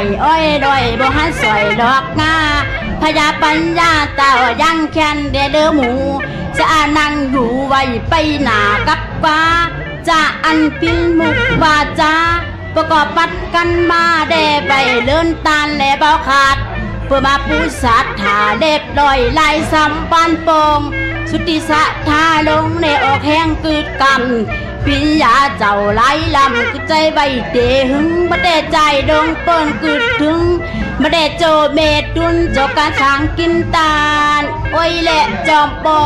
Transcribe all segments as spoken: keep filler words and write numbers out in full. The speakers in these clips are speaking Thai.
อ้อยดอยบ่หันสวยดอกงาพญาปัญญาเต่ายังแค้นเดเดอหมูจะนั่งอยู่ไว้ไปหนากับฟ้าจะอันพินมุกวาจาประกอบปัดกันมาเดไปเลื่อนตาลและเบาขาดเพื่อมาปูสัตถาเด็บดอยลายสัมปันโปงสุติสะทาลงในออกแห้งกืดกำปิญญาเจ้าไหลลำคือใจใบเดหึงบ่ได้ใจดงเปิ้นกืดถึงบ่ได้โจเมตุนเจ้ากระช้างกินตาลโอ้ยแหละจอมปอ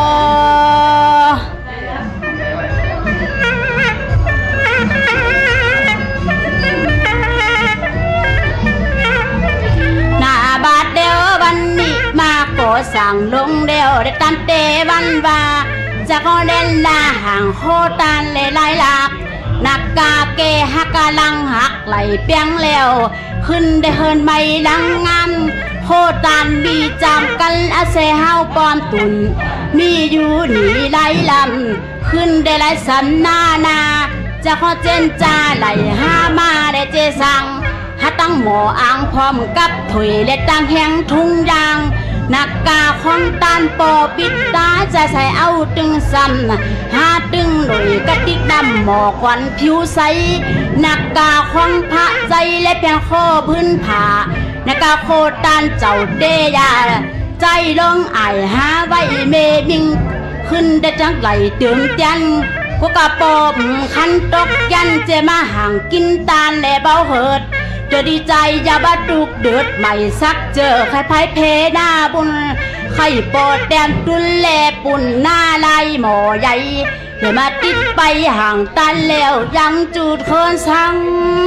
บาดเดียววันนี้มาก่อสั่งลงเดียวได้ตันเตวันว่าจะก็เล่นลาห่างโคตันเลยไล่หลักนักกาเกหักกาลังหักไหลเปียงแล้วขึ้นได้เฮินไม่ลังงานโคตันมีจำกันอาเซเฮาปอมตุนมีอยู่หนีไล่ลำขึ้นได้ไล่สันนานาจะขอเจนจ่าไหลห้ามาได้เจสังถ้าตั้งหมออ่างพร้อมกับถุยและตั้งแห้งทุ่งยางนักกาของตานปอปิดตาจะใส่เอาตึงซ้ำหาตึงหน่อยกระติกดำหมอควันผิวใสนักกาของพระใจและเพียงข้อพื้นผานักกาโคตานเจ้าเดยาใจลงไอหาไว้เมบิงขึ้นได้จังไหลเตือนเตียนพวกกระปอบคันตกยันเจมาห่างกินตาลและเบาเหิดจะดีใจอย่าบาดุกเดือดใหม่สักเจอใครไพ่เพหน้าบุญใครปอดแดมตุนแลปุ่นหน้าลายหมอใหญ่เดี๋ยวมาติดไปห่างตันแล้วยังจุดเคินสัง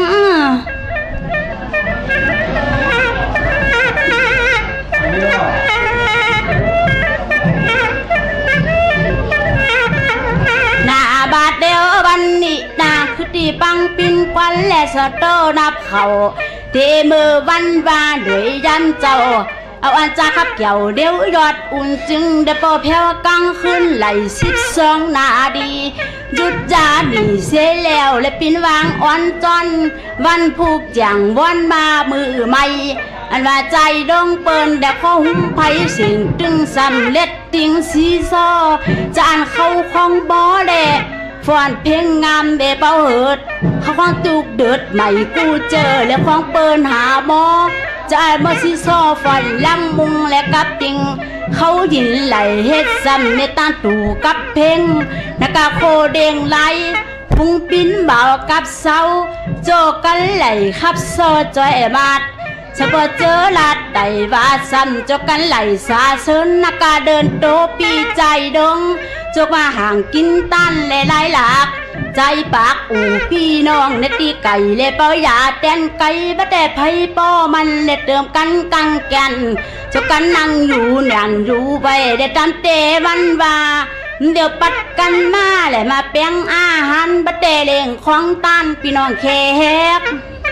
หน้าบาดเดียววันนี้นาคือตีปังปินควันและสะโตนับเขาเทมือวันวาด้วยยันเจ้าเอาอันจาขับเกี่ยวเดี๋ยวยอดอุ่นจึงได้ปอแผ่วกังขึ้นไหลสิบสองนาดีหยุดจาหนีเสียแล้วและปินวางอ่อนจอนวันผูกอย่างวันมามือใหม่อันว่าใจดงเปิ้นแต่ข้อหุ้มไผ่สิ่งตึงสำเร็จติงสีซอจานเข้าของบ่อแดฟอนเพลงงามเบเป้าเหิดเขาของตุกเดือดใหม่กูเจอและของเปิ้นหาหมอจะไอ้บ่สีซอฟอนลังมุงและกับติงเขาหินไหลเฮ็ดซ้ำในตานตู่กับเพลงนักกาโคเด้งไหลพุงปิ้นเบากับเสาโจกันไหลขับซอจอยบาดจะบ่เจอลาดใดว่าซ้ำจกกันไหลสาเซินนักกาเดินโตปีใจดงจกมาห่างกินตันและไหลหลักใจปากอู่พี่น้องในตีไก่และเป้ายาแตนไก่บ่แต่ไผป้อมันและเติมกันกังแกนจกกันนั่งอยู่นั่นอยู่ไปได้ตามเตวันว่าเดี๋ยวปัดกันมาและมาแป้งอาหารบ่แต่เล่งของตันพี่น้องแขก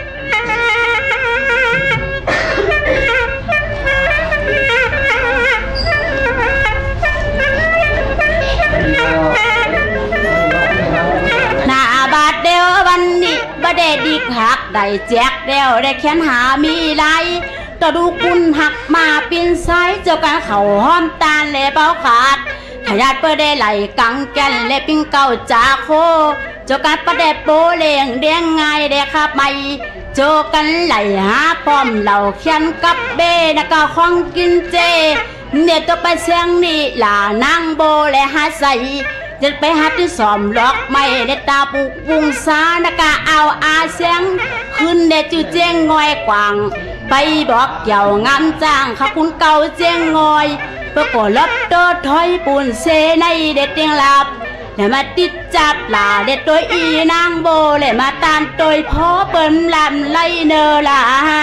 หน้าบาดเดียววันนี้บ่ได้ดีหักได้แจกเดียวได้แค้นหามีไรต่อดูคุณหักมาปีนซ้ายเจ้ากันเข่าห้อมตาเล่เบาขาดขยัดเพื่อได้ไหลกังแกนเล่ปิ้งเก่าจ่าโคเจ้ากันประเดโปเลียงเดียงไงเด็กขับไม่เจอกันไหลหาพร้อมเหล่าเขียนกับเบนักกาของกินเจเนี่ยตัวไปเสียงนี่หล่านางโบและหาใส่จะไปหาที่สอมล็อกไม่ได้ตาปุกปุงซานกาเอาอาเสียงขึ้นได้จื้อเจียงงอยกว่างไปบอกเกี่ยวงามจ้างข้าคุณเก่าเจียงงอยเพื่อก่อลบโตถอยปูนเซในเด็ดเตียงหลับแล้วมาติดจับหลาเด็ดตัวอีนางโบเลยมาตามตัวพ่อเปิ้นลำไล่เนอละ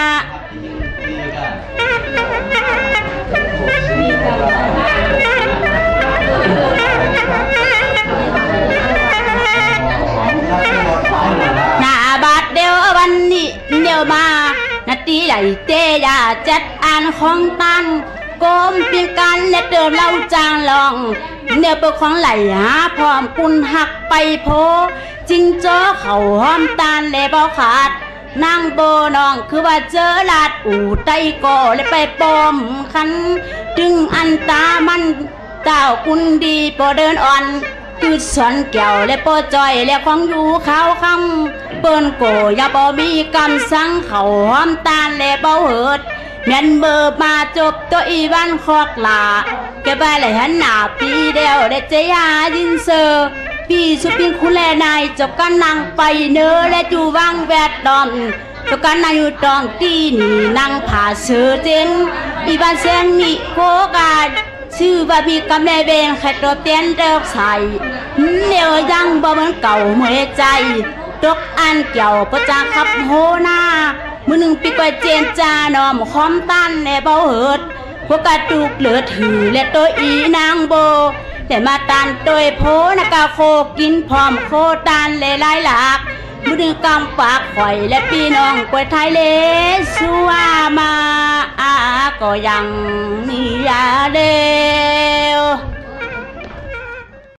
หน้าบาดเดียววันนี้เดียวมานาทีใหญ่เตยาจัดอ่านของตันก้มเพียงกันและเติมเล่าจางลองเนื้อเปลือกของไหลหาพร้อมกุนหักไปโพจิงเจอเข่าห้อมตาลและเบาขาดนางโบน้องคือว่าเจอลาดอู่ไตก่อเลยไปปอมคันจึงอันตามันเจ้าคุณดีปอเดินอ่อนคือสอนแก้วและปอจอยและของอยู่ขาวคำเปิ้นโกอย่าบ่มีกำสังเขาหอมตาลและเบาเหิดแม่นเบอร์มาจบตัวอีวันคอกลาแกไปเลยหันหน้าปีเดียวได้เจียดินเซอร์พี่สุพิงคุณแลนายจบกันนั่งไปเนอและจูวังแวดดอมจบกันนายอยู่ตองตีนี่นั่งผ่าเสือเจนอีวันเสียงนี่โคกาชื่อว่าพี่กำแม่เบนแค่ตัวเตียนเดิกใส่เลี้ยวยังบ่เหมือนเก่าเมื่อใจตกอันเกี่ยวประจาขับโหนามือหนึ่งปีกว่าเจนจานอมคอมตันและเบาเหิดพวกกระดูกเหลือถือและตัวอีนางโบแต่มาตันโดยโพนากาโคกินพร้อมโคตันและลายหลากมือหนึ่งกำปากข่อยและพี่น้องกวยไทยเลสัวมาอาก็ยังมียาเดียว